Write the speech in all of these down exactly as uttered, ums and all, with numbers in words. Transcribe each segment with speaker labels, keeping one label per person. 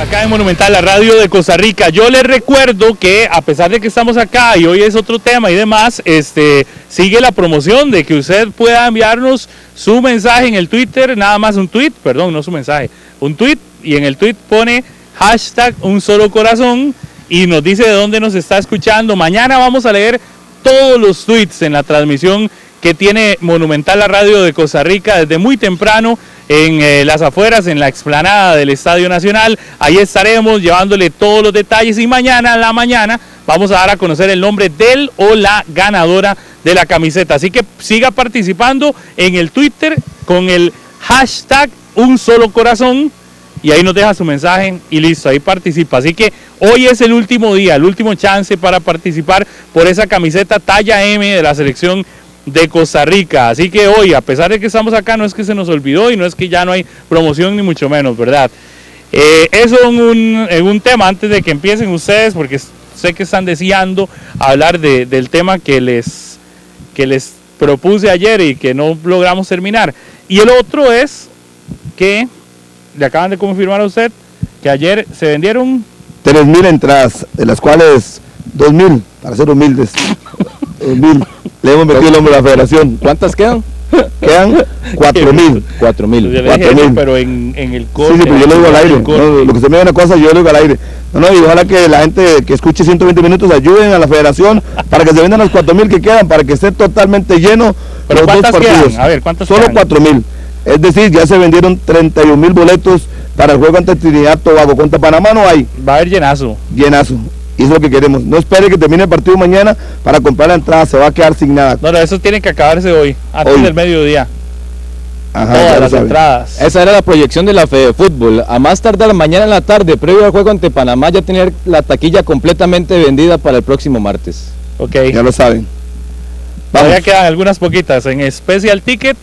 Speaker 1: acá en Monumental, la radio de Costa Rica. Yo les recuerdo que a pesar de que estamos acá y hoy es otro tema y demás, este, sigue la promoción de que usted pueda enviarnos su mensaje en el Twitter, nada más un tweet, perdón, no su mensaje, un tweet, y en el tweet pone hashtag un solo corazón y nos dice de dónde nos está escuchando. Mañana vamos a leer todos los tweets en la transmisión que tiene Monumental, la radio de Costa Rica, desde muy temprano en eh, las afueras, en la explanada del Estadio Nacional. Ahí estaremos llevándole todos los detalles y mañana en la mañana vamos a dar a conocer el nombre del o la ganadora de la camiseta. Así que siga participando en el Twitter con el hashtag un solo corazón y ahí nos deja su mensaje y listo, ahí participa. Así que hoy es el último día, el último chance para participar por esa camiseta talla M de la selección de Costa Rica. Así que hoy, a pesar de que estamos acá, no es que se nos olvidó y no es que ya no hay promoción ni mucho menos, ¿verdad? Eh, eso es un, un tema antes de que empiecen ustedes, porque sé que están deseando hablar de, del tema que les, que les propuse ayer y que no logramos terminar. Y el otro es que le acaban de confirmar a usted que ayer se vendieron
Speaker 2: tres mil entradas, de las cuales dos mil, para ser humildes, dos mil. Le hemos metido el hombro a la federación.
Speaker 3: ¿Cuántas quedan?
Speaker 2: Quedan cuatro mil.
Speaker 3: cuatro mil.
Speaker 1: Pero en, en el corte.
Speaker 2: Sí, sí, pero yo lo digo al aire. No, lo que usted me diga una cosa, yo lo digo al aire. No, no, y ojalá que la gente que escuche ciento veinte minutos ayuden a la federación para que se vendan los cuatro mil que quedan, para que esté totalmente lleno.
Speaker 1: ¿Pero cuántas quedan? A ver, ¿cuántas
Speaker 2: Solo cuatro mil. Es decir, ya se vendieron treinta y un mil boletos para el juego ante Trinidad Tobago. Contra Panamá no hay.
Speaker 1: Va a haber llenazo.
Speaker 2: Llenazo. Y eso es lo que queremos. No espere que termine el partido mañana para comprar la entrada, se va a quedar sin nada.
Speaker 1: No, no, eso tiene que acabarse hoy, antes hoy. del mediodía.
Speaker 2: Ajá,
Speaker 1: todas las entradas.
Speaker 3: Esa era la proyección de la Fede Fútbol. A más tardar mañana en la tarde, previo al juego ante Panamá, ya tener la taquilla completamente vendida para el próximo martes.
Speaker 1: Ok.
Speaker 2: Ya lo saben.
Speaker 1: Todavía quedan algunas poquitas en specialticket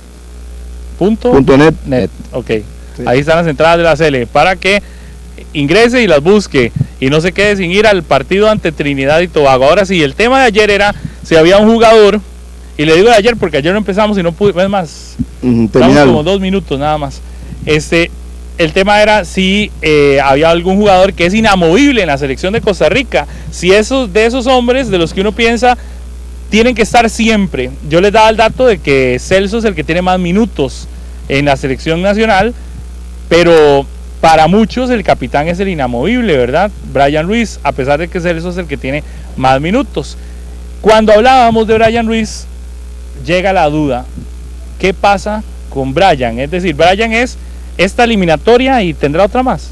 Speaker 1: punto
Speaker 2: net.
Speaker 1: net. Ok. Sí. Ahí están las entradas de la C L para que ingrese y las busque y no se quede sin ir al partido ante Trinidad y Tobago. Ahora sí, el tema de ayer era si había un jugador, y le digo de ayer porque ayer no empezamos y no pude, es más,
Speaker 2: uh,
Speaker 1: como dos minutos nada más. Este, el tema era si eh, había algún jugador que es inamovible en la selección de Costa Rica, si esos de esos hombres de los que uno piensa tienen que estar siempre. Yo les daba el dato de que Celso es el que tiene más minutos en la selección nacional, pero para muchos el capitán es el inamovible, ¿verdad? Brian Ruiz, a pesar de que Celso es el que tiene más minutos. Cuando hablábamos de Brian Ruiz, llega la duda, ¿qué pasa con Brian? Es decir, Brian es esta eliminatoria y tendrá otra más.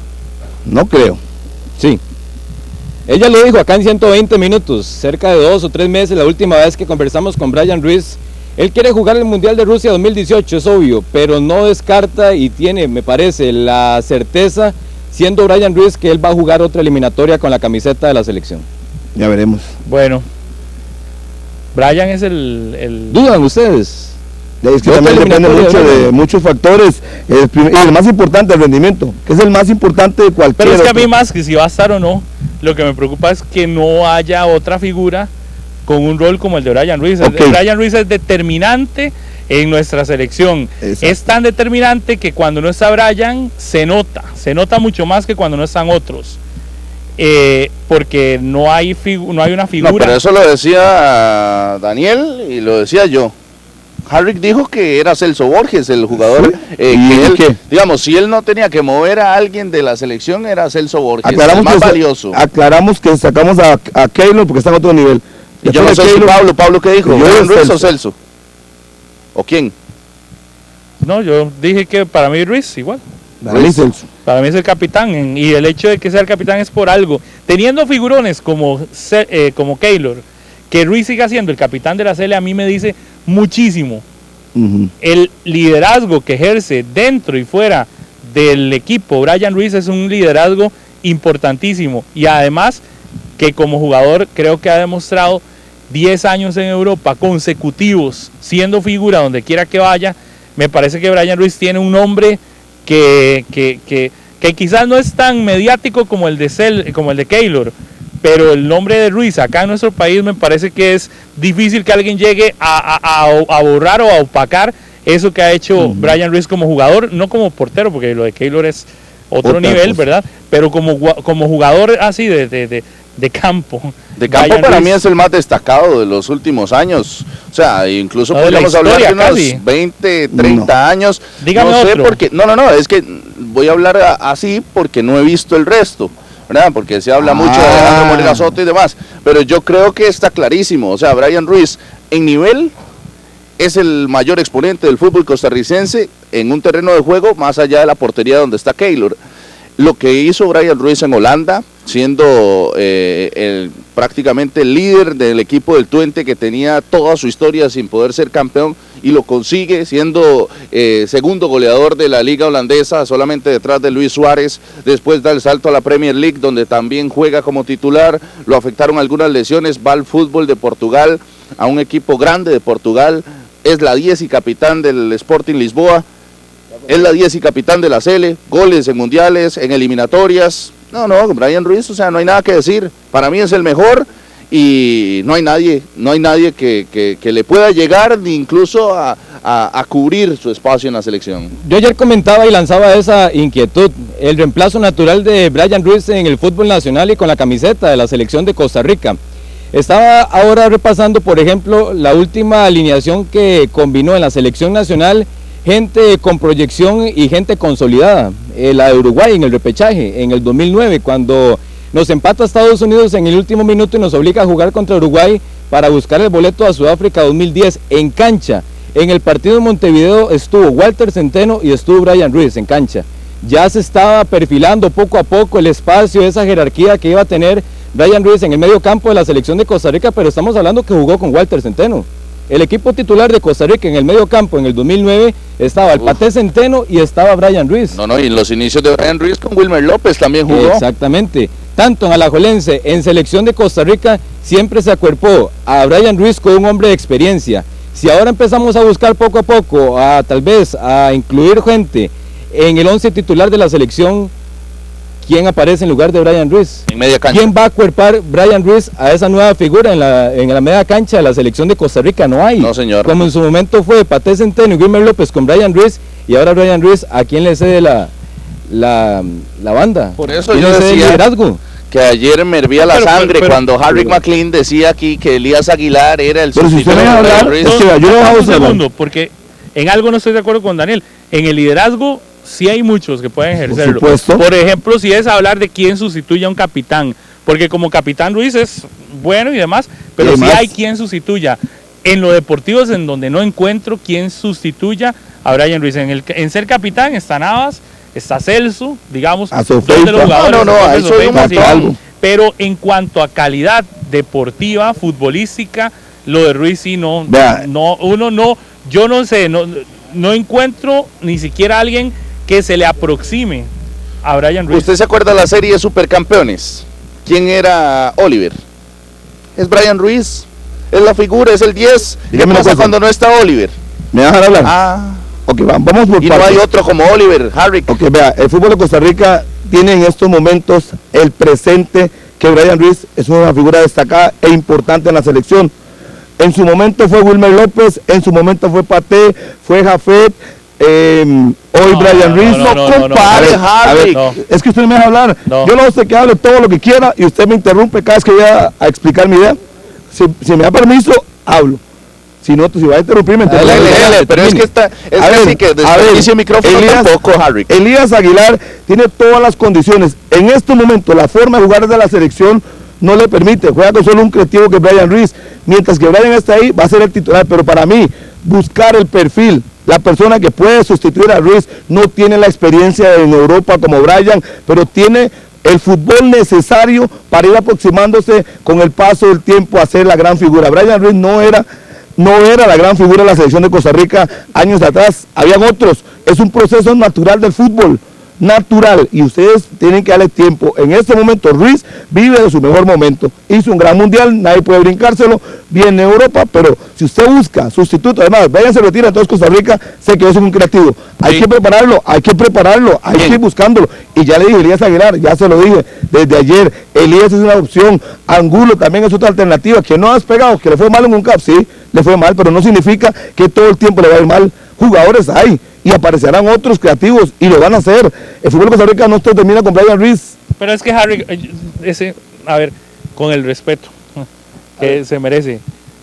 Speaker 2: No creo.
Speaker 3: Sí. Ella lo dijo acá en ciento veinte minutos, cerca de dos o tres meses, la última vez que conversamos con Brian Ruiz. Él quiere jugar el Mundial de Rusia dos mil dieciocho, es obvio, pero no descarta y tiene, me parece, la certeza, siendo Brian Ruiz, que él va a jugar otra eliminatoria con la camiseta de la selección.
Speaker 2: Ya veremos.
Speaker 1: Bueno, Brian es el... el...
Speaker 3: ¿Dudan ustedes?
Speaker 2: Es que también depende mucho de, de muchos factores, el, primer, el más importante, el rendimiento, que es el más importante de cualquier.
Speaker 1: Pero es que
Speaker 2: otro.
Speaker 1: a mí más que si va a estar o no, lo que me preocupa es que no haya otra figura con un rol como el de Brian Ruiz. Okay. Brian Ruiz es determinante en nuestra selección. Exacto. Es tan determinante que cuando no está Brian se nota, se nota mucho más que cuando no están otros. Eh, porque no hay, no hay una figura.
Speaker 4: No, pero eso lo decía Daniel y lo decía yo. Harrick dijo que era Celso Borges el jugador, eh, que él, ¿qué? digamos, si él no tenía que mover a alguien de la selección, era Celso Borges,
Speaker 2: aclaramos
Speaker 4: el más
Speaker 2: que,
Speaker 4: valioso.
Speaker 2: Aclaramos que sacamos a, a Keylor porque está en otro nivel.
Speaker 4: Y yo no sé si Pablo, Pablo, ¿qué dijo? ¿Brian Ruiz o Celso? ¿O quién?
Speaker 1: No, yo dije que para mí Ruiz igual.
Speaker 2: Para mí, Celso.
Speaker 1: Para mí es el capitán, y el hecho de que sea el capitán es por algo. Teniendo figurones como, eh, como Keylor, que Ruiz siga siendo el capitán de la C L, a mí me dice muchísimo. Uh-huh. El liderazgo que ejerce dentro y fuera del equipo Brian Ruiz es un liderazgo importantísimo, y además que como jugador creo que ha demostrado diez años en Europa consecutivos siendo figura donde quiera que vaya. Me parece que Brian Ruiz tiene un nombre que, que, que, que quizás no es tan mediático como el de Cel, como el de Keylor, pero el nombre de Ruiz acá en nuestro país me parece que es difícil que alguien llegue a, a, a, a borrar o a opacar eso que ha hecho uh-huh. Brian Ruiz como jugador, no como portero, porque lo de Keylor es otro
Speaker 2: Otra
Speaker 1: nivel,
Speaker 2: cosa.
Speaker 1: ¿verdad? Pero como, como jugador así de, de, de, de campo.
Speaker 4: De campo
Speaker 1: Brian
Speaker 4: para
Speaker 1: Ruiz,
Speaker 4: mí es el más destacado de los últimos años. O sea, incluso
Speaker 1: No, de la
Speaker 4: podríamos hablar de
Speaker 1: historia,
Speaker 4: unos
Speaker 1: casi.
Speaker 4: veinte, treinta
Speaker 2: No.
Speaker 4: años.
Speaker 1: Dígame
Speaker 4: no sé
Speaker 1: otro.
Speaker 4: porque, no, no, no, es que voy a hablar a- así porque no he visto el resto, ¿verdad? Porque se habla
Speaker 2: Ah.
Speaker 4: mucho de Alejandro Morera Soto y demás, pero yo creo que está clarísimo. O sea, Brian Ruiz en nivel es el mayor exponente del fútbol costarricense en un terreno de juego más allá de la portería donde está Keylor. Lo que hizo Brian Ruiz en Holanda, siendo eh, el, prácticamente el líder del equipo del Twente, que tenía toda su historia sin poder ser campeón, y lo consigue siendo eh, segundo goleador de la liga holandesa, solamente detrás de Luis Suárez. Después da el salto a la Premier League, donde también juega como titular. Lo afectaron algunas lesiones, va al fútbol de Portugal, a un equipo grande de Portugal. Es la diez y capitán del Sporting Lisboa. Es la diez y capitán de la Sele, goles en mundiales, en eliminatorias. No, no, Brian Ruiz, o sea, no hay nada que decir. Para mí es el mejor y no hay nadie, no hay nadie que, que, que le pueda llegar ni incluso a, a, a cubrir su espacio en la selección.
Speaker 3: Yo ayer comentaba y lanzaba esa inquietud, el reemplazo natural de Brian Ruiz en el fútbol nacional y con la camiseta de la selección de Costa Rica. Estaba ahora repasando, por ejemplo, la última alineación que combinó en la selección nacional gente con proyección y gente consolidada, eh, la de Uruguay en el repechaje, en el dos mil nueve, cuando nos empata Estados Unidos en el último minuto y nos obliga a jugar contra Uruguay para buscar el boleto a Sudáfrica dos mil diez en cancha. En el partido de Montevideo estuvo Walter Centeno y estuvo Brian Ruiz en cancha. Ya se estaba perfilando poco a poco el espacio, esa jerarquía que iba a tener Brian Ruiz en el medio campo de la selección de Costa Rica, pero estamos hablando que jugó con Walter Centeno. El equipo titular de Costa Rica en el medio campo en el dos mil nueve estaba el
Speaker 4: Uf.
Speaker 3: Paté Centeno y estaba Brian Ruiz.
Speaker 4: No, no, y en los inicios de Brian Ruiz con Wilmer López también jugó.
Speaker 3: Exactamente. Tanto en Alajuelense, en selección de Costa Rica, siempre se acuerpó a Brian Ruiz con un hombre de experiencia. Si ahora empezamos a buscar poco a poco, a tal vez a incluir gente en el once titular de la selección, ¿quién aparece en lugar de Brian Ruiz?
Speaker 4: En media cancha.
Speaker 3: ¿Quién va a acuerpar Brian Ruiz a esa nueva figura en la, en la media cancha de la selección de Costa Rica? No hay.
Speaker 4: No, señor.
Speaker 3: Como en su momento fue Paté Centeno y Wilmer López con Brian Ruiz, y ahora Brian Ruiz, ¿a quién le cede la, la, la banda?
Speaker 4: Por eso
Speaker 3: ¿Quién
Speaker 4: yo
Speaker 3: le cede el
Speaker 4: decía-
Speaker 3: liderazgo?
Speaker 4: Que ayer me hervía la
Speaker 1: Pero, pero,
Speaker 4: sangre
Speaker 1: pero-
Speaker 4: cuando Harry
Speaker 3: pero-
Speaker 4: McLean decía aquí que Elías Aguilar era el
Speaker 2: Pero si usted
Speaker 4: sustituto
Speaker 2: me deja
Speaker 4: de Brian
Speaker 2: hablar,
Speaker 4: Ruiz.
Speaker 2: es que yo lo
Speaker 1: Dame
Speaker 2: dejo
Speaker 1: un
Speaker 2: hablar.
Speaker 1: segundo, porque en algo no estoy de acuerdo con Daniel. En el liderazgo sí hay muchos que pueden ejercerlo.
Speaker 2: supuesto.
Speaker 1: Por ejemplo, si es hablar de quién sustituye a un capitán, porque como capitán Ruiz es bueno y demás, pero
Speaker 2: Y
Speaker 1: sí
Speaker 2: además-
Speaker 1: hay quien sustituya. En lo deportivo es en donde no encuentro quien sustituya a Brian Ruiz. En, el, en ser capitán está Navas, está Celso, digamos,
Speaker 2: A
Speaker 1: dos
Speaker 2: Sofeipa.
Speaker 1: de los jugadores.
Speaker 4: No, no, no,
Speaker 1: Jorge
Speaker 4: ahí soy un
Speaker 1: Sofeipa, sí.
Speaker 2: montón.
Speaker 1: Pero en cuanto a calidad deportiva, futbolística, lo de Ruiz sí no,
Speaker 2: Vea.
Speaker 1: no, uno no, yo no sé, no, no encuentro ni siquiera alguien que se le aproxime a Brian Ruiz.
Speaker 4: ¿Usted se acuerda de la serie Supercampeones? ¿Quién era Oliver? Es Brian Ruiz. Es la figura, es el diez. ¿Qué
Speaker 2: Dígame una
Speaker 4: pasa
Speaker 2: cosa.
Speaker 4: cuando no está Oliver?
Speaker 2: ¿Me dejan hablar?
Speaker 4: Ah,
Speaker 2: Ok, va- vamos por
Speaker 4: y no
Speaker 2: partes.
Speaker 4: hay otro como Oliver, Harry.
Speaker 2: Ok, vea, el fútbol de Costa Rica tiene en estos momentos el presente que Brian Ruiz es una figura destacada e importante en la selección. En su momento fue Wilmer López, en su momento fue Paté, fue Jafet, eh, hoy
Speaker 1: No,
Speaker 2: Brian
Speaker 1: no,
Speaker 2: Ruiz.
Speaker 1: no, no, no, no,
Speaker 4: compare,
Speaker 1: no.
Speaker 2: A ver,
Speaker 4: Harry.
Speaker 1: No.
Speaker 2: es que usted no me deja hablar.
Speaker 1: No.
Speaker 2: Yo no sé que hable todo lo que quiera y usted me interrumpe cada vez que voy a, a explicar mi idea. Si, si me da permiso, hablo. Si no, si va a interrumpir, me interrumpe.
Speaker 4: Dale, dale, dale, pero es que está, es
Speaker 2: A
Speaker 4: que
Speaker 2: ver,
Speaker 4: sí que
Speaker 2: a ver,
Speaker 4: desperdicia el micrófono
Speaker 2: Elías-
Speaker 4: tampoco, Harry.
Speaker 2: Elías Aguilar tiene todas las condiciones. En este momento, la forma de jugar de la selección no le permite. Juega con solo un creativo que es Brian Ruiz. Mientras que Brian está ahí, va a ser el titular. Pero para mí, buscar el perfil, la persona que puede sustituir a Ruiz, no tiene la experiencia en Europa como Brian, pero tiene el fútbol necesario para ir aproximándose con el paso del tiempo a ser la gran figura. Brian Ruiz no era... no era la gran figura de la selección de Costa Rica años atrás, habían otros. Es un proceso natural del fútbol, natural, y ustedes tienen que darle tiempo. En este momento Ruiz vive de su mejor momento, hizo un gran mundial, nadie puede brincárselo, viene a Europa, pero si usted busca sustituto, además, vayan se retira, entonces Costa Rica se quedó sin un creativo. Hay
Speaker 1: Sí.
Speaker 2: que prepararlo, hay que prepararlo, hay
Speaker 4: Bien.
Speaker 2: que ir buscándolo. Y ya le dije, Elías Aguilar, ya se lo dije desde ayer, Elías es una opción, Angulo también es otra alternativa, que no has pegado, que le fue mal en un cap, sí, le fue mal, pero no significa que todo el tiempo le va a ir mal. Jugadores hay, y aparecerán otros creativos y lo van a hacer. El fútbol de Costa Rica no se termina con Brian Ruiz.
Speaker 1: Pero es que Harry, ese, a ver, con el respeto que se merece,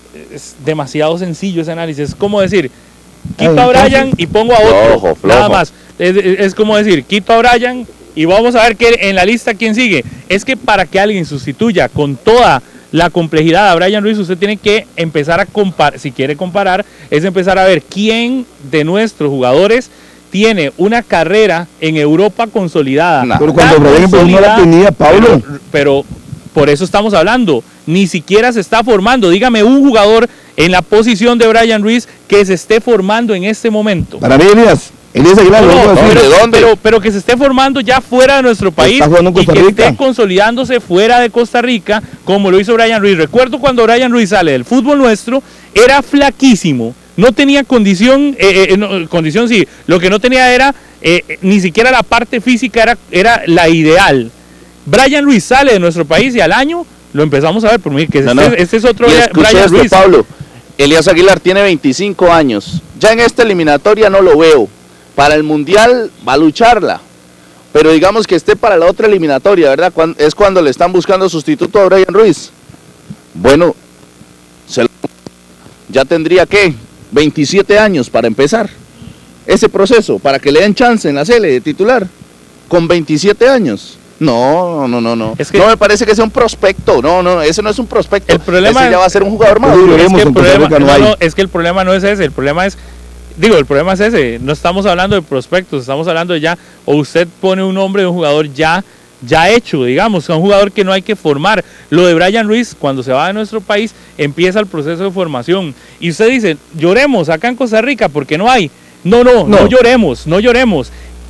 Speaker 1: es demasiado sencillo ese análisis. Es como decir, quito a Brian y pongo a otro,
Speaker 4: flojo, flojo.
Speaker 1: nada más. Es, es como decir, quito a Brian y vamos a ver que en la lista quién sigue. Es que para que alguien sustituya con toda la complejidad a Brian Ruiz, usted tiene que empezar a comparar, si quiere comparar, es empezar a ver quién de nuestros jugadores tiene una carrera en Europa consolidada.
Speaker 2: No. Pero cuando Brian empezó no la tenía, Pablo.
Speaker 1: Pero, pero por eso estamos hablando, ni siquiera se está formando. Dígame un jugador en la posición de Brian Ruiz que se esté formando en este momento.
Speaker 2: Para mí, Elías. Elías Aguilar,
Speaker 1: no, no,
Speaker 2: no,
Speaker 1: pero,
Speaker 4: ¿de dónde?
Speaker 1: Pero, pero que se esté formando ya fuera de nuestro país y que esté consolidándose fuera de Costa Rica, como lo hizo Brian Ruiz. Recuerdo cuando Brian Ruiz sale del fútbol nuestro, era flaquísimo, no tenía condición, eh, eh, no, condición sí, lo que no tenía era, eh, ni siquiera la parte física era, era la ideal. Brian Ruiz sale de nuestro país y al año lo empezamos a ver, por mí, que
Speaker 4: no,
Speaker 1: este,
Speaker 4: no.
Speaker 1: este es otro
Speaker 4: y
Speaker 1: Brian
Speaker 4: esto,
Speaker 1: Ruiz.
Speaker 4: Pablo, Elías Aguilar tiene veinticinco años, ya en esta eliminatoria no lo veo. Para el Mundial va a lucharla, pero digamos que esté para la otra eliminatoria, ¿verdad? Es cuando le están buscando sustituto a Brian Ruiz. Bueno, se lo... ya tendría que veintisiete años para empezar ese proceso, para que le den chance en la Sele de titular, con veintisiete años. No, no, no, no. Es que no me parece que sea un prospecto. No, no, ese no es un prospecto.
Speaker 1: El problema
Speaker 4: ese ya va a ser un jugador más.
Speaker 1: Es que, el problema, no, no, es que el problema no es ese, el problema es Digo, el problema es ese, no estamos hablando de prospectos, estamos hablando de ya, o usted pone un nombre de un jugador ya, ya hecho, digamos, un jugador que no hay que formar. Lo de Brian Ruiz, cuando se va de nuestro país, empieza el proceso de formación. Y usted dice, lloremos acá en Costa Rica porque no hay. No, no, no, no lloremos, no lloremos.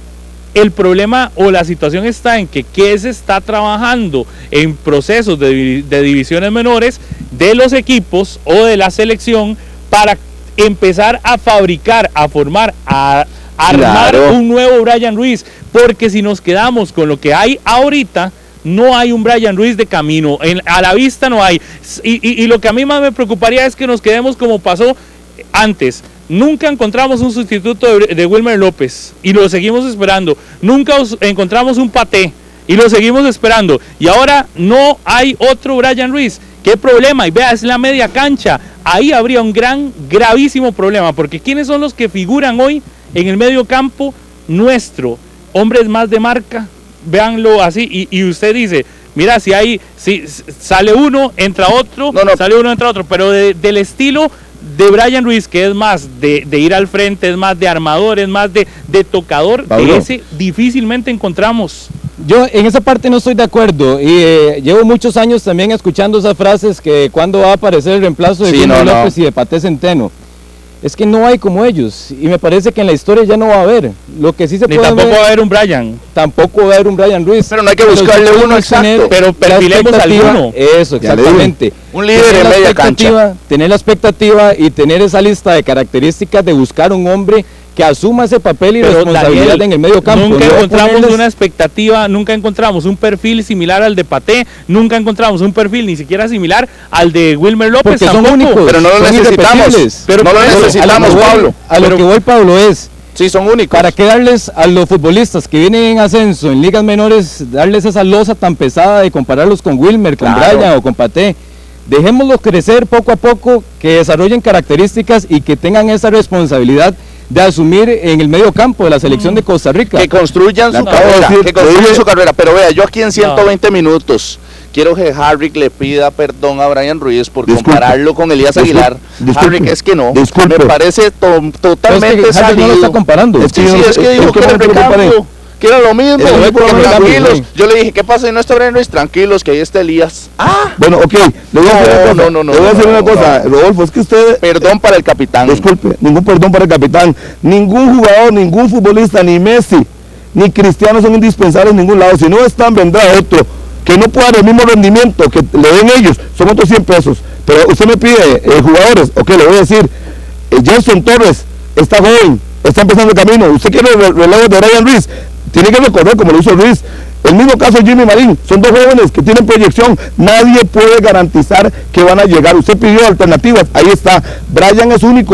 Speaker 1: El problema o la situación está en que qué se está trabajando en procesos de, de divisiones menores de los equipos o de la selección para empezar a fabricar, a formar, a, a armar claro. un nuevo Brian Ruiz, porque si nos quedamos con lo que hay ahorita, no hay un Brian Ruiz de camino, en, a la vista no hay, y, y, y lo que a mí más me preocuparía es que nos quedemos como pasó antes. Nunca encontramos un sustituto de, de Wilmer López y lo seguimos esperando, nunca encontramos un Paté y lo seguimos esperando, y ahora no hay otro Brian Ruiz. ¿Qué problema? Y vea, es la media cancha. Ahí habría un gran, gravísimo problema, porque ¿quiénes son los que figuran hoy en el medio campo nuestro? Hombres más de marca, véanlo así, y, y usted dice, mira, si hay, si sale uno, entra otro, no, no. sale uno, entra otro, pero de, del estilo de Brian Ruiz, que es más de, de ir al frente, es más de armador, es más de, de tocador, Pablo. De ese difícilmente encontramos.
Speaker 3: Yo en esa parte no estoy de acuerdo y eh, llevo muchos años también escuchando esas frases que cuando va a aparecer el reemplazo de sí, Wilmer no, López no. y de Paté Centeno. Es que no hay como ellos y me parece que en la historia ya no va a haber. Lo que sí se
Speaker 1: Ni
Speaker 3: puede
Speaker 1: tampoco
Speaker 3: ver,
Speaker 1: va a haber un Brian.
Speaker 3: Tampoco va a haber un Brian Ruiz.
Speaker 4: Pero no hay que buscarle
Speaker 3: pero
Speaker 4: uno exacto.
Speaker 1: Pero perfilemos alguno.
Speaker 3: Eso, exactamente.
Speaker 4: Un líder en media cancha.
Speaker 3: Tener la expectativa y tener esa lista de características de buscar un hombre que asuma ese papel y pero responsabilidad Daniel, en el medio campo.
Speaker 1: Nunca
Speaker 3: no
Speaker 1: encontramos
Speaker 3: ponerles...
Speaker 1: una expectativa, nunca encontramos un perfil similar al de Paté, nunca encontramos un perfil ni siquiera similar al de Wilmer López.
Speaker 3: Porque son únicos,
Speaker 4: pero no lo necesitamos.
Speaker 3: Pero
Speaker 4: no lo necesitamos,
Speaker 3: a lo
Speaker 4: Pablo.
Speaker 3: Voy, a lo
Speaker 4: pero,
Speaker 3: que voy, Pablo, es...
Speaker 4: Sí, son únicos.
Speaker 3: ¿Para qué darles a los futbolistas que vienen en ascenso en ligas menores, darles esa losa tan pesada de compararlos con Wilmer, con claro. Brian o con Paté? Dejémoslos crecer poco a poco, que desarrollen características y que tengan esa responsabilidad de asumir en el medio campo de la selección mm. de Costa Rica.
Speaker 4: Que construyan su carrera, decir, que construyan su carrera. Pero vea, yo aquí en ciento veinte no. minutos quiero que Harrick le pida perdón a Brian Ruiz por disculpe, compararlo con Elías Aguilar. Disculpe, Harrick es que no, disculpe. me parece to totalmente
Speaker 3: es que salido. No lo está comparando.
Speaker 4: Es que, sí, sí, es que dijo que era el recambio, que era lo mismo. Es porque tranquilos. Yo le dije, ¿qué pasa si no está Brian Ruiz? Tranquilos, que ahí está Elías.
Speaker 2: Ah, bueno, ok. Le voy a hacer una cosa. No, no, no, le voy a hacer no, una no, cosa, no. Rodolfo, es que usted...
Speaker 4: Perdón para el capitán.
Speaker 2: Disculpe, ningún perdón para el capitán. Ningún jugador, ningún futbolista, ni Messi, ni Cristiano son indispensables en ningún lado. Si no están, vendrá otro que no pueda dar el mismo rendimiento que le den ellos, son otros cien pesos. Pero usted me pide eh, jugadores, ok, le voy a decir, eh, Jason Torres está joven, está empezando el camino. Usted quiere el relevo de Brian Ruiz, tiene que recorrer como lo hizo Ruiz. El mismo caso de Jimmy Marín, son dos jóvenes que tienen proyección, nadie puede garantizar que van a llegar. Usted pidió alternativas, ahí está. Brian es único,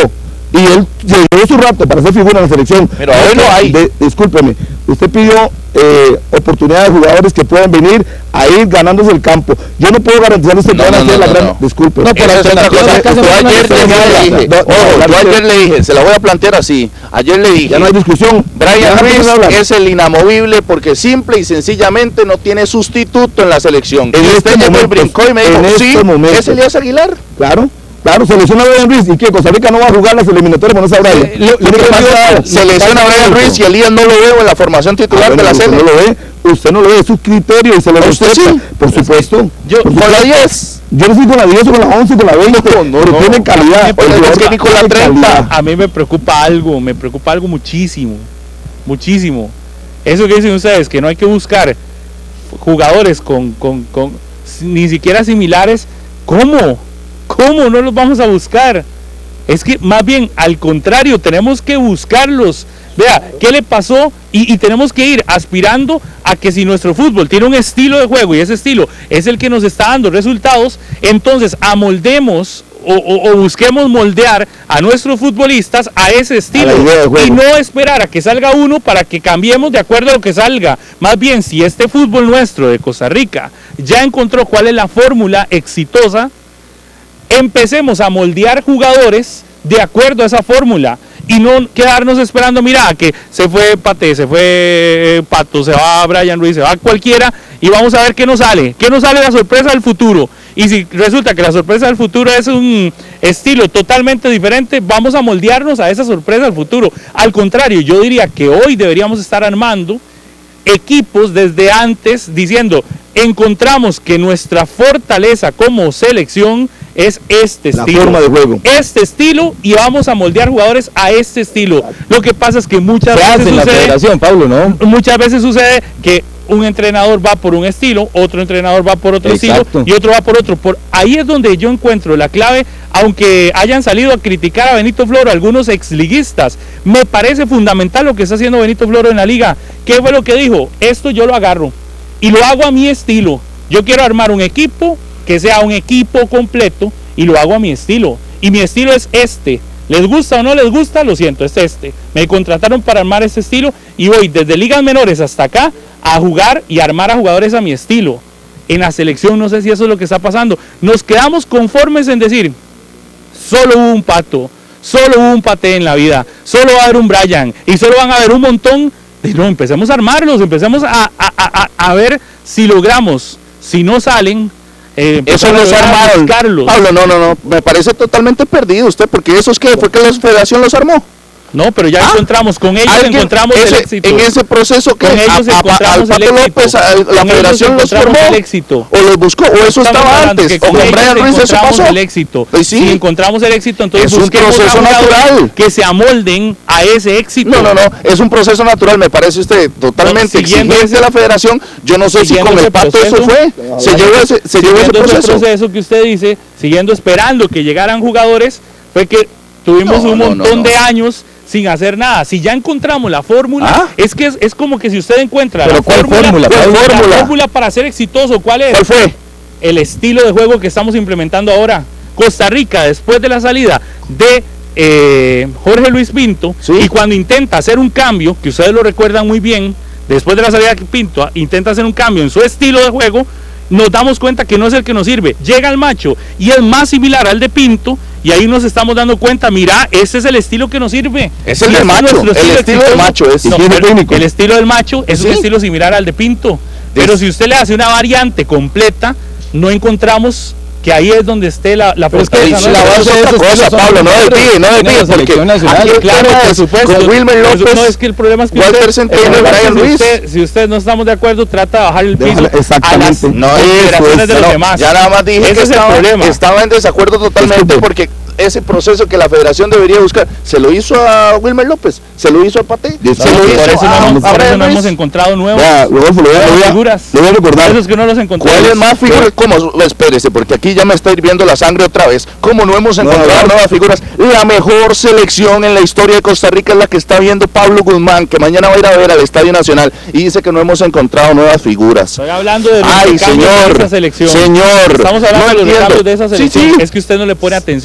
Speaker 2: y él llevó su rato para hacer figura en la selección.
Speaker 4: Pero hoy no hay.
Speaker 2: De, discúlpeme, usted pidió eh, oportunidad de jugadores que puedan venir a ir ganándose el campo. Yo no puedo garantizarle usted
Speaker 4: no,
Speaker 2: que van a
Speaker 4: no,
Speaker 2: hacer
Speaker 4: no,
Speaker 2: la gran...
Speaker 4: no.
Speaker 2: Disculpe.
Speaker 3: No, pero
Speaker 4: es otra cosa. Yo ayer, le dije,
Speaker 2: no,
Speaker 4: ojo,
Speaker 2: no,
Speaker 4: yo ayer le dije, se la voy a plantear así. Ayer le dije,
Speaker 2: ya no hay discusión.
Speaker 4: Brian
Speaker 2: Ya
Speaker 4: Ruiz
Speaker 2: no
Speaker 4: es el inamovible porque simple y sencillamente no tiene sustituto en la selección.
Speaker 2: En
Speaker 4: y
Speaker 2: este
Speaker 4: usted llegó y
Speaker 2: momento,
Speaker 4: brincó y me
Speaker 2: en
Speaker 4: dijo,
Speaker 2: este
Speaker 4: sí,
Speaker 2: momento.
Speaker 4: es Elías Aguilar.
Speaker 2: Claro. Claro, se lesiona a Brian Ruiz y que Costa Rica no va a jugar las eliminatorias con esa Brian.
Speaker 4: Eh, lo, lo que pasa, se lesiona a Brian Ruiz y Elías no lo veo en la formación titular
Speaker 2: ah, bueno,
Speaker 4: de la
Speaker 2: usted
Speaker 4: selección.
Speaker 2: no lo ve, usted no lo ve, es su criterio y se lo
Speaker 4: ¿Usted
Speaker 2: respeta.
Speaker 4: sí?
Speaker 2: Por supuesto.
Speaker 4: Yo,
Speaker 2: por
Speaker 4: con la diez.
Speaker 2: Yo no soy con la diez o con la once, con la veinte,
Speaker 4: No, no,
Speaker 2: pero
Speaker 4: no.
Speaker 2: tiene calidad.
Speaker 4: Oye,
Speaker 2: El
Speaker 4: es que ni con la
Speaker 2: tiene
Speaker 4: treinta.
Speaker 2: calidad.
Speaker 1: A mí me preocupa algo, me preocupa algo muchísimo, muchísimo. Eso que dicen ustedes, que no hay que buscar jugadores con, con, con ni siquiera similares. ¿Cómo? ¿Cómo no los vamos a buscar? Es que más bien, al contrario, tenemos que buscarlos. Vea, ¿qué le pasó? Y, y tenemos que ir aspirando a que si nuestro fútbol tiene un estilo de juego y ese estilo es el que nos está dando resultados, entonces amoldemos o, o, o busquemos moldear a nuestros futbolistas a ese estilo y no esperar a que salga uno para que cambiemos de acuerdo a lo que salga. Más bien, si este fútbol nuestro de Costa Rica ya encontró cuál es la fórmula exitosa, empecemos a moldear jugadores de acuerdo a esa fórmula y no quedarnos esperando, mira, que se fue Pate, se fue Pato, se va Brian Ruiz, se va cualquiera y vamos a ver qué nos sale, qué nos sale la sorpresa del futuro. Y si resulta que la sorpresa del futuro es un estilo totalmente diferente, vamos a moldearnos a esa sorpresa del futuro. Al contrario, yo diría que hoy deberíamos estar armando equipos desde antes diciendo, encontramos que nuestra fortaleza como selección es este
Speaker 2: la
Speaker 1: estilo,
Speaker 2: forma de juego.
Speaker 1: este estilo y vamos a moldear jugadores a este estilo. Lo que pasa es que muchas
Speaker 3: Se
Speaker 1: veces
Speaker 3: hace en la
Speaker 1: sucede,
Speaker 3: federación, Pablo, ¿no?
Speaker 1: muchas veces sucede que un entrenador va por un estilo, otro entrenador va por otro
Speaker 3: Exacto.
Speaker 1: estilo y otro va por otro. Por ahí es donde yo encuentro la clave, aunque hayan salido a criticar a Benito Floro algunos exliguistas, me parece fundamental lo que está haciendo Benito Floro en la liga. ¿Qué fue lo que dijo? Esto yo lo agarro y lo hago a mi estilo. Yo quiero armar un equipo que sea un equipo completo y lo hago a mi estilo. Y mi estilo es este. ¿Les gusta o no les gusta? Lo siento, es este. Me contrataron para armar este estilo y voy desde ligas menores hasta acá a jugar y armar a jugadores a mi estilo. En la selección no sé si eso es lo que está pasando. Nos quedamos conformes en decir, solo hubo un Pato, solo hubo un Pate en la vida, solo va a haber un Brian y solo van a haber un montón. De, no, empecemos a armarlos, empecemos a, a, a, a ver si logramos, si no salen. Eh,
Speaker 4: eso no se armaron. Pablo, no, no, no, me parece totalmente perdido usted, porque eso es que fue que la federación los armó.
Speaker 1: No, pero ya ah, encontramos, con ellos encontramos
Speaker 4: ese,
Speaker 1: el éxito.
Speaker 4: En ese proceso que
Speaker 1: con ellos
Speaker 4: a,
Speaker 1: encontramos
Speaker 4: a, a,
Speaker 1: el éxito.
Speaker 4: López, a, la
Speaker 1: con
Speaker 4: federación los formó,
Speaker 1: el éxito.
Speaker 4: o los buscó, o eso
Speaker 1: Estamos
Speaker 4: estaba antes,
Speaker 1: que
Speaker 4: o con Brian Ruiz eso pasó.
Speaker 1: El éxito.
Speaker 4: Pues sí.
Speaker 1: Si encontramos el éxito, entonces
Speaker 4: es un proceso natural.
Speaker 1: Que se amolden a ese éxito.
Speaker 4: No, no, no, es un proceso natural, me parece usted totalmente no, exigente ese, de la federación. Yo no sé si con el Pato eso fue, no, se llevó ese, se llevó ese proceso.
Speaker 1: Ese proceso que usted dice, siguiendo esperando que llegaran jugadores, fue que tuvimos no, un montón no, no, de años sin hacer nada. Si ya encontramos la fórmula, ¿ah? es que es, es como que si usted encuentra
Speaker 3: ¿Pero
Speaker 1: la
Speaker 3: cuál
Speaker 1: fórmula,
Speaker 3: fórmula,
Speaker 1: la,
Speaker 3: fórmula?
Speaker 1: la fórmula para ser exitoso, ¿cuál es?
Speaker 4: ¿Cuál fue?
Speaker 1: El estilo de juego que estamos implementando ahora. Costa Rica, después de la salida de eh, Jorge Luis Pinto, ¿sí? Y cuando intenta hacer un cambio, que ustedes lo recuerdan muy bien, después de la salida de Pinto, intenta hacer un cambio en su estilo de juego, nos damos cuenta que no es el que nos sirve. Llega el Macho y es más similar al de Pinto, y ahí nos estamos dando cuenta, mira, este es el estilo que nos sirve.
Speaker 4: Es el del Macho, el estilo, estilo del Macho es.
Speaker 1: No, el estilo del Macho es ¿sí? un estilo similar al de Pinto. Pero si usted le hace una variante completa, no encontramos que ahí es donde esté la, la fortaleza.
Speaker 4: Es que la base de otra cosa, Pablo, no de ti, no de ti, porque aquí, claro, por supuesto, con Wilmer López,
Speaker 1: no, es que el problema es que
Speaker 4: Walter
Speaker 1: usted,
Speaker 4: Centeno, Brian Ruiz.
Speaker 1: Si usted, si usted no estamos de acuerdo, trata de bajar el piso
Speaker 2: a las
Speaker 4: no,
Speaker 1: consideraciones de los
Speaker 4: no,
Speaker 1: demás.
Speaker 4: Ya nada más dije
Speaker 1: ese
Speaker 4: que
Speaker 1: es
Speaker 4: estaba,
Speaker 1: el problema.
Speaker 4: estaba en desacuerdo totalmente porque ese proceso que la federación debería buscar, se lo hizo a Wilmer López, se lo hizo a Pate,
Speaker 1: no,
Speaker 4: se lo hizo
Speaker 1: por eso
Speaker 4: a,
Speaker 1: no,
Speaker 4: a,
Speaker 1: por
Speaker 4: a
Speaker 1: eso no hemos encontrado nuevos
Speaker 2: ya, Rodolfo, lo voy a, lo voy a,
Speaker 1: figuras.
Speaker 2: Lo voy a recordar.
Speaker 1: Esos que no los encontramos.
Speaker 4: ¿Cuáles más figuras? ¿Cómo? Espérese, porque aquí ya me está hirviendo la sangre otra vez. ¿Cómo no hemos encontrado no, no. nuevas figuras? La mejor selección en la historia de Costa Rica es la que está viendo Pablo Guzmán, que mañana va a ir a ver al Estadio Nacional y dice que no hemos encontrado nuevas figuras.
Speaker 1: Estoy hablando de los
Speaker 4: Ay, señor,
Speaker 1: de esa selección.
Speaker 4: Señor,
Speaker 1: Estamos hablando
Speaker 4: no
Speaker 1: de los
Speaker 4: entiendo.
Speaker 1: cambios de esa selección.
Speaker 4: Sí, sí.
Speaker 1: Es que usted no le pone atención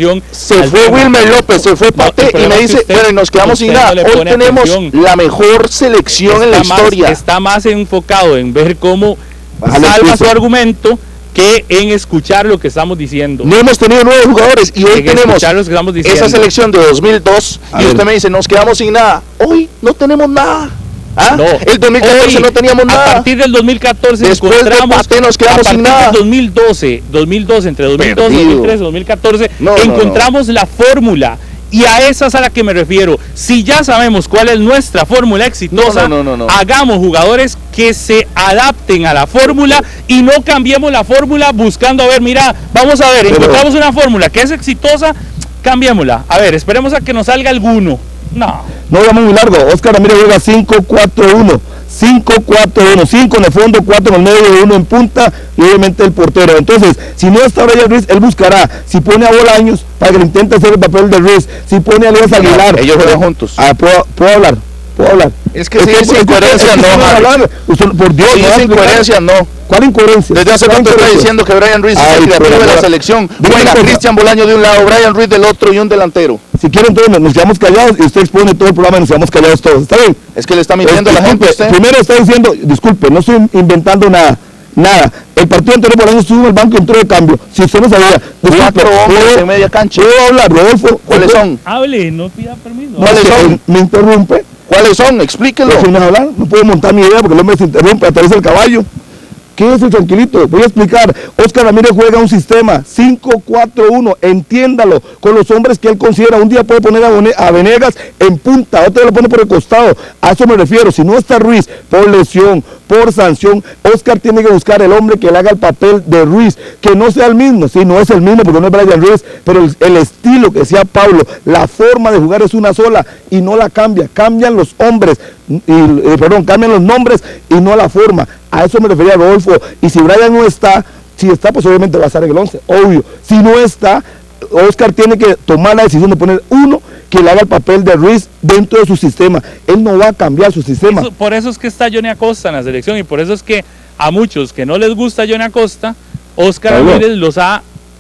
Speaker 4: Se fue Wilmer López, se fue Pate no, y me dice, usted, bueno, y nos quedamos sin nada. No Hoy tenemos atención. la mejor selección está en la
Speaker 1: más,
Speaker 4: historia.
Speaker 1: Está más enfocado en ver cómo Bájale salva su argumento que en escuchar lo que estamos diciendo.
Speaker 4: No hemos tenido nueve jugadores y hoy en tenemos esa selección de dos mil dos a y ver. usted me dice, nos quedamos sin nada. Hoy no tenemos nada. ¿Ah? No, el dos mil catorce hoy, no teníamos nada.
Speaker 1: A partir del dos mil catorce
Speaker 4: después encontramos, de Pate nos quedamos sin nada.
Speaker 1: dos mil doce, dos mil doce, entre dos mil doce, Perdido. dos mil trece, dos mil catorce, no, encontramos no, no. la fórmula. Y a esa es a la que me refiero. Si ya sabemos cuál es nuestra fórmula exitosa, no, no, no, no, no. hagamos jugadores que se adapten a la fórmula y no cambiemos la fórmula buscando, a ver, mira, vamos a ver, Pero, encontramos una fórmula que es exitosa, cambiémosla. A ver, esperemos a que nos salga alguno. No.
Speaker 2: No vamos muy largo. Oscar Ramírez juega cinco cuatro uno. cinco cuatro uno, cinco en el fondo, cuatro en el medio, uno en punta y obviamente el portero. Entonces, si no está Brian Ruiz, él buscará, si pone a Bolaños para que intente hacer el papel de Ruiz, si pone a Elías Aguilar.
Speaker 4: Ellos juegan juntos.
Speaker 2: Ah, ¿puedo, ¿puedo hablar? ¿Puedo hablar?
Speaker 4: Es que si es incoherencia, no, hablar.
Speaker 2: Usted, por Dios,
Speaker 4: si es incoherencia, no.
Speaker 2: ¿Cuál incoherencia?
Speaker 4: Desde hace rato está diciendo que Brian Ruiz es el creativo de la selección. Juega Cristian Bolaño de un lado, Brian Ruiz del otro y un delantero.
Speaker 2: Si quieren, entonces nos quedamos callados y usted expone todo el programa y nos quedamos callados todos. ¿Está bien?
Speaker 4: Es que le está mintiendo a la gente usted.
Speaker 2: Primero está diciendo, disculpe, no estoy inventando nada. Nada. El partido anterior Bolaño estuvo en el banco y entró de cambio. Si usted no sabía,
Speaker 4: cuatro hombres en media cancha.
Speaker 2: ¿Puedo hablar, Rodolfo?
Speaker 4: ¿Cuáles son?
Speaker 1: Hable, no pida permiso.
Speaker 4: ¿Cuáles son?
Speaker 2: Me interrumpe.
Speaker 4: ¿Cuáles son? Explíquelo.
Speaker 2: No, hablar, no puedo montar mi idea porque el hombre se interrumpe, atraviesa el caballo. Quédese tranquilito, voy a explicar. Oscar Ramírez juega un sistema cinco cuatro uno, entiéndalo, con los hombres que él considera. Un día puede poner a Venegas en punta, otro lo pone por el costado. A eso me refiero. Si no está Ruiz por lesión, por sanción, Oscar tiene que buscar el hombre que le haga el papel de Ruiz, que no sea el mismo. Sí, no es el mismo porque no es Brian Ruiz, pero el, el estilo que sea Pablo, la forma de jugar es una sola y no la cambia. Cambian los hombres, y, eh, perdón, cambian los nombres y no la forma. A eso me refería Rodolfo. Y si Brian no está, si está, pues obviamente va a estar en el once, obvio. Si no está, Oscar tiene que tomar la decisión de poner uno que le haga el papel de Ruiz dentro de su sistema. Él no va a cambiar su sistema.
Speaker 1: Eso, por eso es que está Johnny Acosta en la selección y por eso es que a muchos que no les gusta Johnny Acosta, Oscar Ramírez los ha,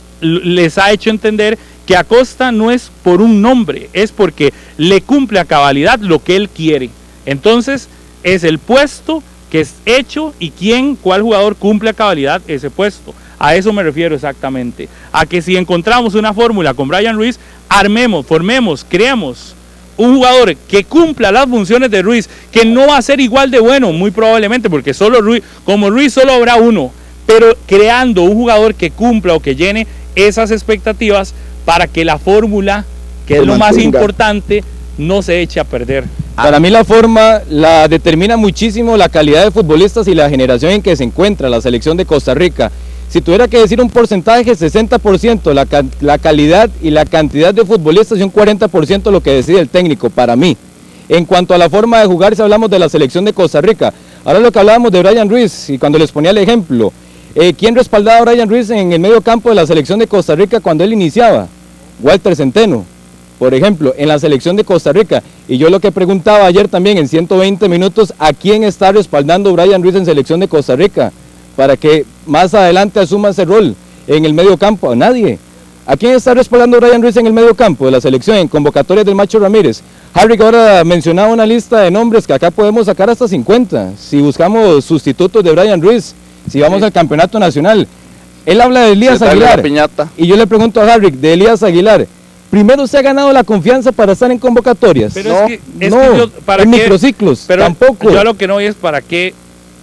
Speaker 1: les ha hecho entender que Acosta no es por un nombre, es porque le cumple a cabalidad lo que él quiere. Entonces, es el puesto que es hecho y quién, cuál jugador cumple a cabalidad ese puesto. A eso me refiero exactamente. A que si encontramos una fórmula con Brian Ruiz, armemos, formemos, creemos un jugador que cumpla las funciones de Ruiz, que no va a ser igual de bueno, muy probablemente, porque solo Ruiz, como Ruiz solo habrá uno, pero creando un jugador que cumpla o que llene esas expectativas para que la fórmula, que es lo más importante, no se eche a perder.
Speaker 3: Para mí la forma la determina muchísimo la calidad de futbolistas y la generación en que se encuentra la selección de Costa Rica. Si tuviera que decir un porcentaje, sesenta por ciento la, la calidad y la cantidad de futbolistas y un cuarenta por ciento lo que decide el técnico, para mí. En cuanto a la forma de jugar, si hablamos de la selección de Costa Rica, ahora lo que hablábamos de Brian Ruiz, y cuando les ponía el ejemplo, eh, ¿quién respaldaba a Brian Ruiz en el medio campo de la selección de Costa Rica cuando él iniciaba? Walter Centeno, por ejemplo, en la selección de Costa Rica. Y yo lo que preguntaba ayer también en ciento veinte minutos, ¿a quién está respaldando Brian Ruiz en selección de Costa Rica? Para que más adelante asuma ese rol en el medio campo. A nadie. ¿A quién está respaldando Brian Ruiz en el medio campo de la selección, en convocatorias del Macho Ramírez? Harry ahora mencionaba una lista de nombres que acá podemos sacar hasta cincuenta, si buscamos sustitutos de Brian Ruiz, si vamos sí. al campeonato nacional. Él habla de Elías Aguilar, y yo le pregunto a Harry, de Elías Aguilar, primero se ha ganado la confianza para estar en convocatorias.
Speaker 1: Pero
Speaker 3: no,
Speaker 1: es que, es
Speaker 3: no,
Speaker 1: que yo, para
Speaker 3: en
Speaker 1: qué,
Speaker 3: microciclos,
Speaker 1: pero
Speaker 3: tampoco.
Speaker 1: Yo lo que no voy es para qué,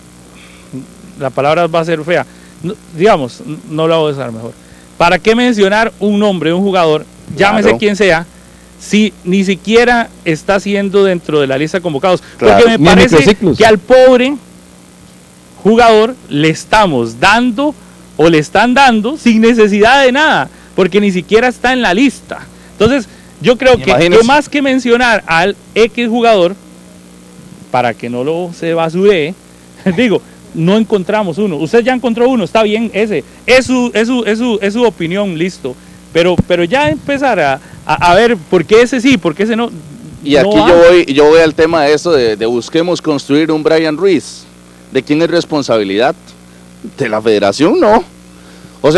Speaker 1: la palabra va a ser fea, no, digamos, no la voy a usar mejor. ¿Para qué mencionar un nombre, un jugador, llámese claro. quien sea, si ni siquiera está siendo dentro de la lista de convocados? Claro. Porque me parece que al pobre jugador le estamos dando o le están dando sin necesidad de nada, porque ni siquiera está en la lista. Entonces, yo creo que, que más que mencionar al X jugador, para que no lo se basuree, digo, no encontramos uno. Usted ya encontró uno, está bien, ese. Es su, es su, es su, es su opinión, listo. Pero, pero ya empezar a, a, a ver por qué ese sí, por qué ese no.
Speaker 4: Y aquí no yo, voy, yo voy al tema de eso, de, de busquemos construir un Brian Ruiz. ¿De quién es responsabilidad? ¿De la federación? No. O sea,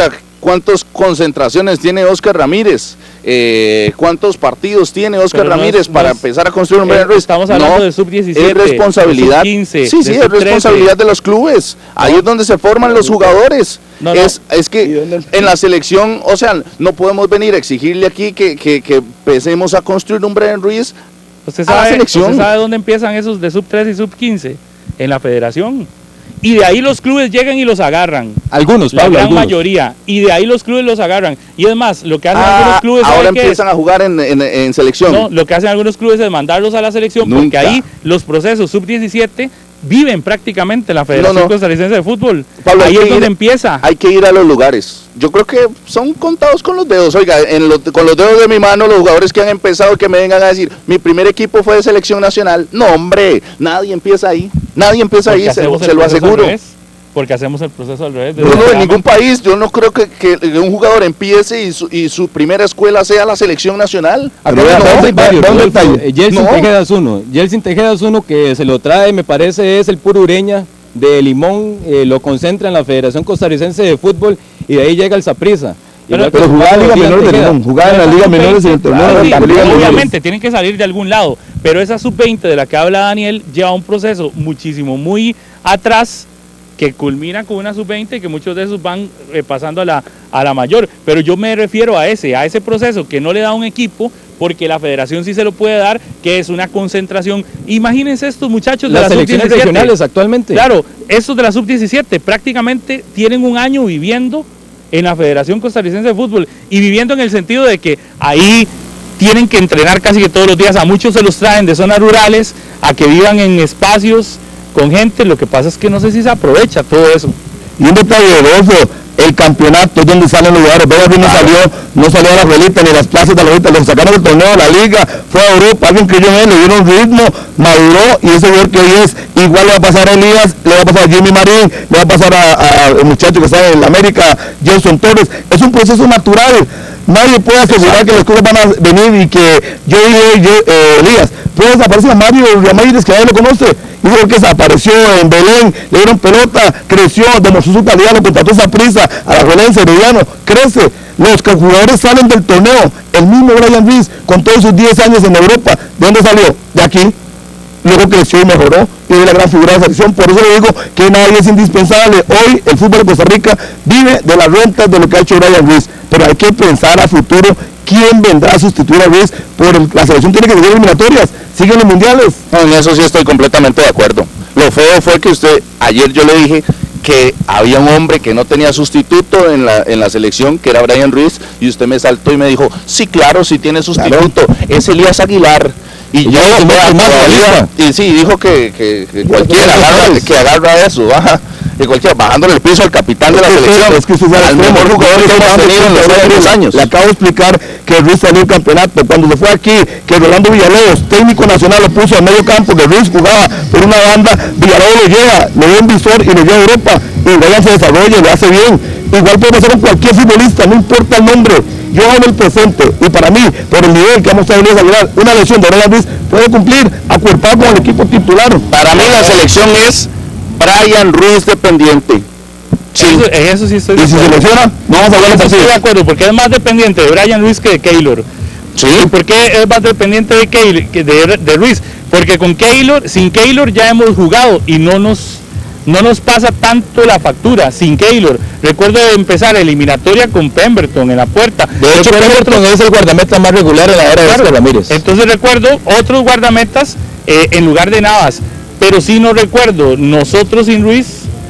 Speaker 4: ¿cuántas concentraciones tiene Oscar Ramírez? Eh, ¿Cuántos partidos tiene Oscar
Speaker 1: Pero no
Speaker 4: Ramírez
Speaker 1: es, no
Speaker 4: para
Speaker 1: es,
Speaker 4: empezar a construir un Brian
Speaker 1: eh,
Speaker 4: Ruiz?
Speaker 1: Estamos hablando
Speaker 4: no,
Speaker 1: de sub diecisiete,
Speaker 4: es responsabilidad,
Speaker 1: sub quince,
Speaker 4: sí, sí, es responsabilidad de los clubes. Ahí es donde se forman los jugadores.
Speaker 1: No,
Speaker 4: es,
Speaker 1: no.
Speaker 4: es que en la selección, o sea, no podemos venir a exigirle aquí que, que, que empecemos a construir un Brian Ruiz
Speaker 1: ¿Usted
Speaker 4: a la
Speaker 1: sabe,
Speaker 4: selección.
Speaker 1: ¿Usted sabe dónde empiezan esos de sub trece y sub quince? En la federación. Y de ahí los clubes llegan y los agarran.
Speaker 3: Algunos,
Speaker 1: La
Speaker 3: Pablo,
Speaker 1: gran
Speaker 3: algunos.
Speaker 1: mayoría. Y de ahí los clubes los agarran. Y es más, lo que hacen
Speaker 4: Ah,
Speaker 1: algunos clubes... ¿sabe
Speaker 4: ahora
Speaker 1: qué
Speaker 4: empiezan
Speaker 1: es?
Speaker 4: a jugar en, en, en selección.
Speaker 1: No, lo que hacen algunos clubes es mandarlos a la selección,
Speaker 4: Nunca.
Speaker 1: porque ahí los procesos sub diecisiete viven prácticamente en la Federación
Speaker 4: No, no.
Speaker 1: Costarricense de Fútbol.
Speaker 4: Pablo,
Speaker 1: ahí
Speaker 4: hay
Speaker 1: es
Speaker 4: que
Speaker 1: donde
Speaker 4: ir-
Speaker 1: empieza.
Speaker 4: Hay que ir a los lugares. Yo creo que son contados con los dedos. Oiga, en los- con los dedos de mi mano, los jugadores que han empezado, que me vengan a decir, mi primer equipo fue de selección nacional. No, hombre, nadie empieza ahí. Nadie empieza
Speaker 1: Porque
Speaker 4: ahí, se, lo-
Speaker 1: hacemos el
Speaker 4: se lo
Speaker 1: proceso al
Speaker 4: aseguro.
Speaker 1: revés, Porque hacemos el proceso al revés.
Speaker 4: No, no, en
Speaker 1: desde
Speaker 4: ningún país. Yo no creo que, que un jugador empiece y su, y su primera escuela sea la selección nacional.
Speaker 3: Acá
Speaker 2: Pero
Speaker 3: no,
Speaker 2: vea,
Speaker 3: hay varios,
Speaker 2: ¿dónde
Speaker 3: Rodolfo.
Speaker 2: está ahí?
Speaker 3: Eh, Yeltsin
Speaker 4: No.
Speaker 3: Tejeda es uno. Yeltsin Tejeda es uno que se lo trae, me parece, es el puro Ureña de Limón, eh, lo concentra en la Federación Costarricense de Fútbol y de ahí llega el Saprissa.
Speaker 1: Pero-
Speaker 2: Pero jugaba en Liga Menores de Limón, jugaba en la Liga Menores y en el torneo
Speaker 1: Claro,
Speaker 2: de
Speaker 1: sí,
Speaker 2: la Liga Menores.
Speaker 1: obviamente tienen que salir de algún lado, pero esa sub veinte de la que habla Daniel lleva un proceso muchísimo muy atrás que culmina con una sub veinte que muchos de esos van eh, pasando a la, a la mayor, pero yo me refiero a ese, a ese proceso que no le da un equipo porque la federación sí se lo puede dar, que es una concentración. Imagínense estos muchachos de
Speaker 3: Las
Speaker 1: la sub
Speaker 3: selecciones
Speaker 1: diecisiete.
Speaker 3: regionales actualmente.
Speaker 1: Claro, estos de la sub diecisiete prácticamente tienen un año viviendo en la Federación Costarricense de Fútbol y viviendo en el sentido de que ahí tienen que entrenar casi que todos los días. A muchos se los traen de zonas rurales a que vivan en espacios con gente. Lo que pasa es que no sé si se aprovecha todo eso.
Speaker 2: Y un detalle, Rodolfo, el campeonato es donde salen los jugadores. Vega no salió, no salió a la Juelita ni a las plazas de la Juelita, lo sacaron del torneo de la liga, fue a Europa, alguien creyó en él, le dieron ritmo, maduró y ese jugador que hoy es, igual le va a pasar a Elías, le va a pasar a Jimmy Marín, le va a pasar a, a el muchacho que está en la América, Jason Torres. Es un proceso natural. Nadie puede asegurar que las cosas van a venir y que yo dije, yo, eh, Elías, puede desaparecer a Mario Ramírez, que nadie lo conoce. Dijo que desapareció en Belén, le dieron pelota, creció, demostró su calidad, lo contrató Saprissa, a la Juelense, Herediano, crece. Los que jugadores salen del torneo, el mismo Brian Ruiz, con todos sus diez años en Europa, ¿de dónde salió? De aquí. Luego creció y mejoró y es la gran figura de la selección. Por eso le digo que nadie es indispensable. Hoy el fútbol de Costa Rica vive de las rentas de lo que ha hecho Brian Ruiz, pero hay que pensar a futuro quién vendrá a sustituir a Ruiz. Por el, la selección tiene que seguir eliminatorias, siguen los mundiales.
Speaker 4: No, en eso sí estoy completamente de acuerdo. Lo feo fue que usted, ayer yo le dije que había un hombre que no tenía sustituto en la, en la selección, que era Brian Ruiz, y usted me saltó y me dijo, sí, claro, sí tiene sustituto, es Elías Aguilar. Y yo,
Speaker 3: es
Speaker 4: vea,
Speaker 3: más
Speaker 4: todavía- y sí, dijo que, que, que cualquiera agarra, que agarra eso, baja, que cualquiera, bajándole el piso al capitán de la
Speaker 2: Es que usted-
Speaker 4: selección,
Speaker 2: es que usted sabe
Speaker 4: al
Speaker 2: cómo,
Speaker 4: mejor jugador que hemos tenido en los últimos años.
Speaker 2: Le acabo de explicar que Ruiz salió el campeonato. Cuando se fue aquí, que Rolando Villalobos, técnico nacional, lo puso al medio campo, que Ruiz jugaba por una banda, Villalobos lo lleva, le dio un visor y lo lleva a Europa. Y Brian se desarrolla, lo hace bien. Igual puede pasar con cualquier futbolista, no importa el nombre. Yo hablo el presente, y para mí, por el nivel que ha mostrado Elías Aguilar, una lesión de Brian Ruiz puede cumplir acuerpado con el equipo titular.
Speaker 4: Para mí la selección es Brian Ruiz dependiente. Sí.
Speaker 1: Eso, en eso sí estoy
Speaker 2: Y
Speaker 1: de
Speaker 2: si se
Speaker 1: acuerdo.
Speaker 2: lesiona, no vamos a hablar
Speaker 1: Eso
Speaker 2: de
Speaker 1: estoy de
Speaker 2: partido.
Speaker 1: acuerdo, porque es más dependiente de Brian Ruiz que de Keylor.
Speaker 4: Sí.
Speaker 1: ¿Y por qué es más dependiente de, Keylor, que de, de Ruiz? Porque con Keylor, sin Keylor ya hemos jugado y no nos, no nos pasa tanto la factura. Sin Keylor, recuerdo de empezar eliminatoria con Pemberton en la puerta.
Speaker 3: De hecho,
Speaker 1: Recuerdo
Speaker 3: Pemberton
Speaker 1: otro-
Speaker 3: es el guardameta más regular en la era de
Speaker 1: Claro.
Speaker 3: Oscar Ramírez.
Speaker 1: Entonces recuerdo otros guardametas eh, en lugar de Navas, pero sí no recuerdo nosotros sin Ruiz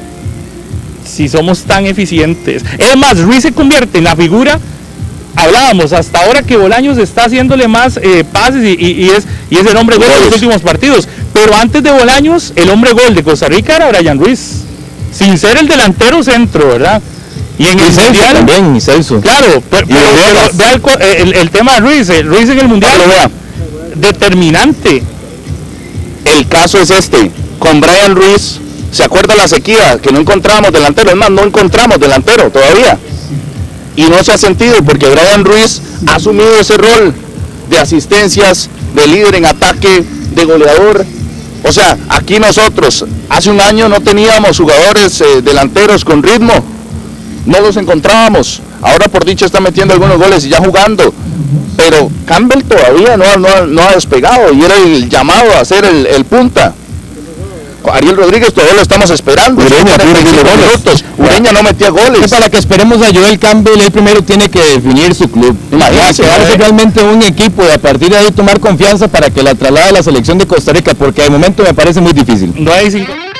Speaker 1: si somos tan eficientes. Es más, Ruiz se convierte en la figura. Hablábamos hasta ahora que Bolaños está haciéndole más eh, pases y, y- y es, y es el hombre gol de los
Speaker 4: Goles.
Speaker 1: últimos partidos. Pero antes de Bolaños, el hombre gol de Costa Rica era Brian Ruiz, sin ser el delantero centro, ¿verdad? Y en
Speaker 3: Y
Speaker 1: el
Speaker 3: Celso
Speaker 1: mundial,
Speaker 3: también, y Celso.
Speaker 1: claro, pero, pero-
Speaker 2: Vegas.
Speaker 1: pero vea el, co- el- el tema de Ruiz, eh, Ruiz en el mundial,
Speaker 4: Pablo, vea.
Speaker 1: determinante.
Speaker 4: El caso es este, con Brian Ruiz, ¿se acuerda la sequía? Que no encontramos delantero, es más, no encontramos delantero todavía. Y no se ha sentido porque Brian Ruiz ha asumido ese rol de asistencias, de líder en ataque, de goleador. O sea, aquí nosotros, hace un año no teníamos jugadores eh, delanteros con ritmo. no los encontrábamos. Ahora por dicha está metiendo algunos goles y ya jugando. Pero Campbell todavía no, no, no ha despegado y era el llamado a ser el, el punta. Ariel Rodríguez todavía lo estamos esperando. Ureña, minutos. Ureña no metía goles.
Speaker 3: Para que esperemos a Joel Campbell, él primero tiene que definir su club. Imagínate, quedarse realmente un equipo y a partir de ahí tomar confianza para que la traslade a la selección de Costa Rica, porque de momento me parece muy difícil.
Speaker 1: No hay cinco...